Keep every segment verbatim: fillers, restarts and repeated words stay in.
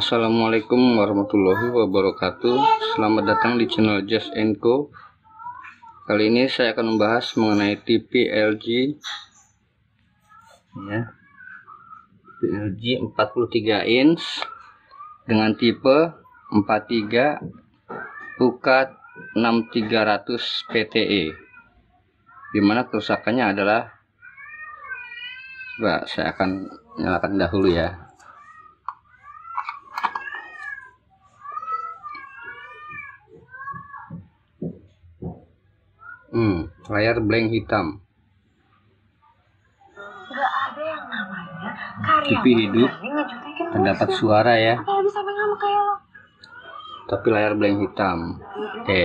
Assalamualaikum warahmatullahi wabarakatuh. Selamat datang di channel Just and Co. Kali ini saya akan membahas mengenai T V L G ya. T V L G empat puluh tiga inch dengan tipe empat tiga U K enam tiga ratus P T E, dimana kerusakannya adalah, coba saya akan nyalakan dahulu ya. Hmm, layar blank hitam. Gak ada yang namanya karyawan T V hidup, terdapat suara ya. Apalagi sampai ngamuk kayak lo. Tapi layar blank hitam. Oke. Okay.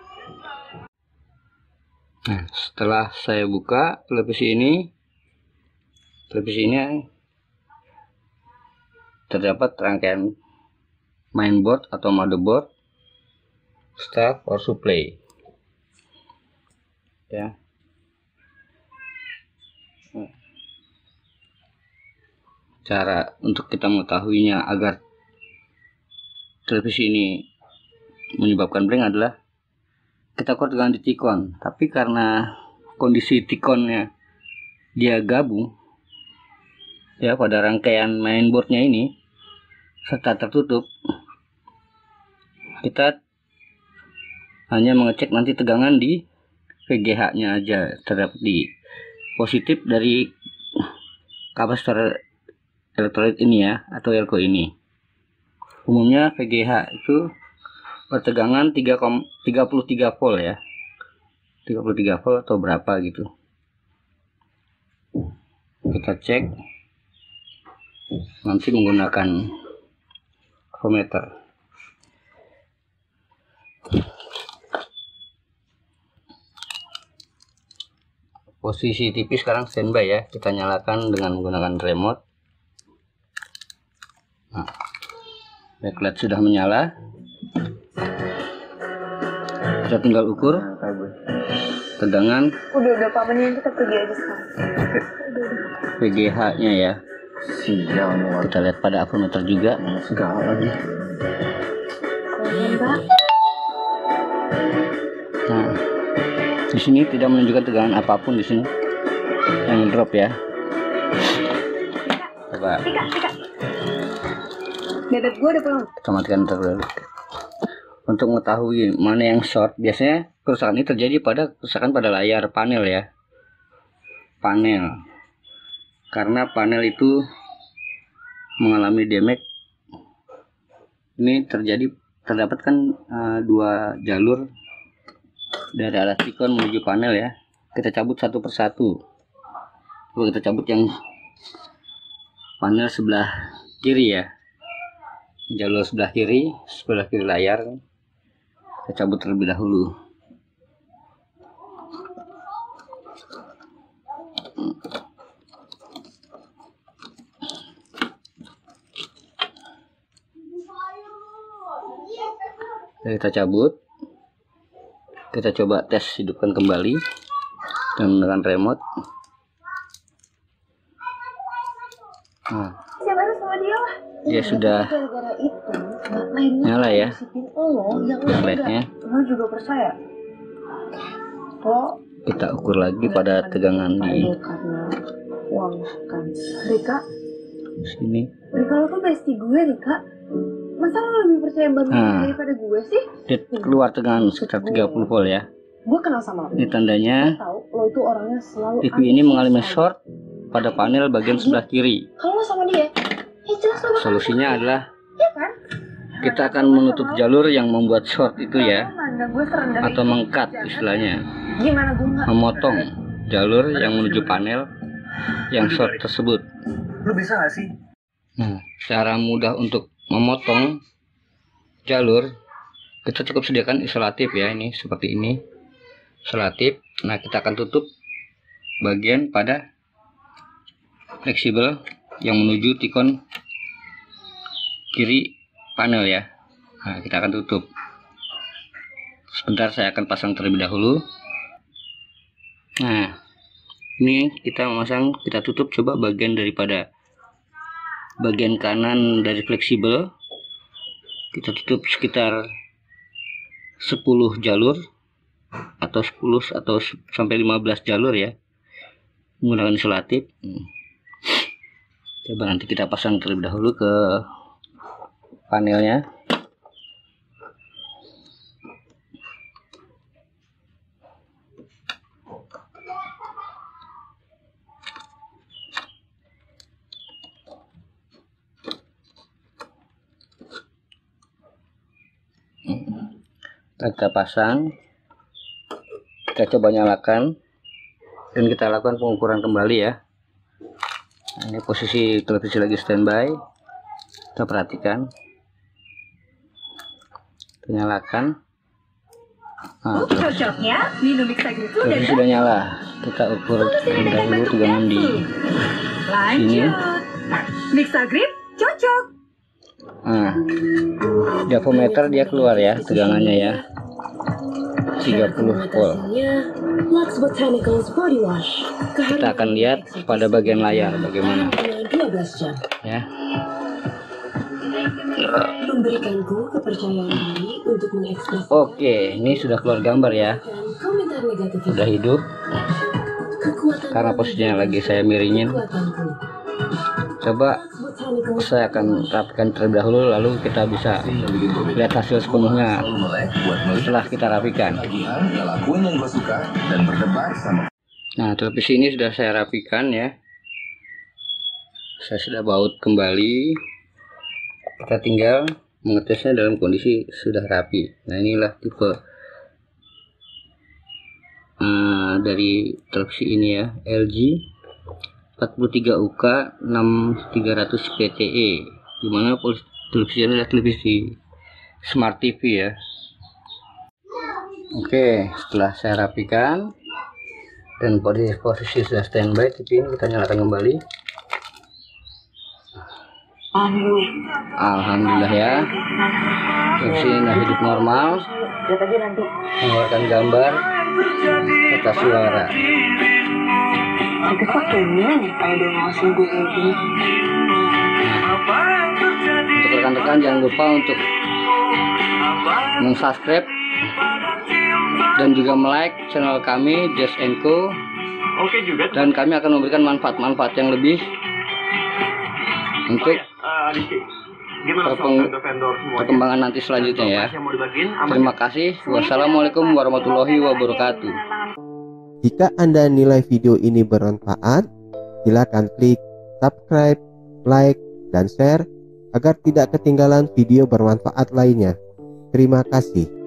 Nah, setelah saya buka televisi ini, televisi ini terdapat rangkaian mainboard atau motherboard, start power supply. Ya. Cara untuk kita mengetahuinya agar televisi ini menyebabkan blank adalah kita ukur dengan T-con. Tapi karena kondisi T-connya dia gabung ya pada rangkaian mainboardnya ini serta tertutup, kita hanya mengecek nanti tegangan di V G H nya aja, terdapat di positif dari kapasitor elektrolit ini ya, atau elko ini. Umumnya V G H itu bertegangan tiga puluh tiga volt ya, tiga puluh tiga volt atau berapa gitu. Kita cek nanti menggunakan voltmeter. Posisi T V sekarang standby ya, kita nyalakan dengan menggunakan remote. Nah, backlight sudah menyala. Kita tinggal ukur tegangan. Udah udah Pak, mendingan kita pergi aja sekarang. V G H nya ya. Kita lihat pada voltmeter juga. Segala lagi. Nah, di sini tidak menunjukkan tegangan apapun di sini yang drop ya. Coba. Tika, Tika. Bebek gue udah pulang. Kita matikan terlebih. Untuk mengetahui mana yang short, biasanya kerusakan ini terjadi pada kerusakan pada layar panel ya. Panel. Karena panel itu mengalami damage. Ini terjadi terdapat kan uh, dua jalur dari arah T-con menuju panel ya. Kita cabut satu persatu. Coba kita cabut yang panel sebelah kiri ya, jalur sebelah kiri, sebelah kiri layar. Kita cabut terlebih dahulu. Kita cabut. Kita coba tes hidupkan kembali dengan menggunakan remote. Nah, ya sudah nyala ya backlightnya. juga percaya. Lo kita ukur lagi pada tegangan di karena uang kan. Rika, sini. Rika lo tuh bestie gue, Rika. Masa lo lebih percaya banget Nah, daripada gue sih? dia keluar tegangan sekitar tiga puluh volt ya. Gue kenal sama lo. Ini tandanya Tahu lo itu orangnya selalu T V ini mengalami short pada panel bagian sebelah kiri. Kalau lo sama dia, ya jelas lo bakal Solusinya adalah ya kan? kita akan menutup jalur yang membuat short itu ya, Mana gue serendah atau itu. mengkat istilahnya, Gimana gue nggak? memotong jalur yang menuju panel yang short tersebut. Lu bisa gak sih? Nah, cara mudah untuk memotong jalur, kita cukup sediakan isolatif ya, ini seperti ini isolatif. Nah, kita akan tutup bagian pada fleksibel yang menuju T-con kiri panel ya. Nah, kita akan tutup. Sebentar, saya akan pasang terlebih dahulu. Nah, ini kita memasang, kita tutup. Coba bagian daripada bagian kanan dari fleksibel Kita tutup sekitar sepuluh jalur atau sepuluh atau sampai lima belas jalur ya, menggunakan isolatif. Coba nanti kita pasang terlebih dahulu ke panelnya. Kita pasang, kita coba nyalakan, dan kita lakukan pengukuran kembali ya. Nah, ini posisi televisi lagi standby, kita perhatikan, kita nyalakan. Nah, Cocoknya minum Mixagrip udah televisi sudah nyala, kita ukur terlebih dahulu tegangan di sini. Mixagrip cocok. Nah, diameter dia keluar ya, tegangannya ya, tiga puluh volt. Kita akan lihat pada bagian layar bagaimana ya. Memberikanku kepercayaan diri untuk mengekspresikan. Oke, ini sudah keluar gambar ya, sudah hidup karena posisinya lagi saya miringin. Coba saya akan rapikan terlebih dahulu, lalu kita bisa lihat hasil sepenuhnya setelah kita rapikan. Nah, televisi ini sudah saya rapikan ya, saya sudah baut kembali. Kita tinggal mengetesnya dalam kondisi sudah rapi. Nah, inilah tipe uh, dari televisi ini ya, L G empat puluh tiga U K enam tiga ratus P T E, dimana televisi ini adalah televisi smart T V ya. Oke, setelah saya rapikan dan posisi, posisi sudah standby, T V ini kita nyalakan kembali. Alhamdulillah ya, televisi ini hidup normal, mengeluarkan gambar serta suara. Nah, untuk rekan-rekan jangan lupa untuk mensubscribe dan juga like channel kami Des and Co. Oke juga. Dan kami akan memberikan manfaat-manfaat yang lebih untuk perpeng- perkembangan nanti selanjutnya ya. Terima kasih. Wassalamualaikum warahmatullahi wabarakatuh. Jika Anda nilai video ini bermanfaat, silakan klik subscribe, like, dan share agar tidak ketinggalan video bermanfaat lainnya. Terima kasih.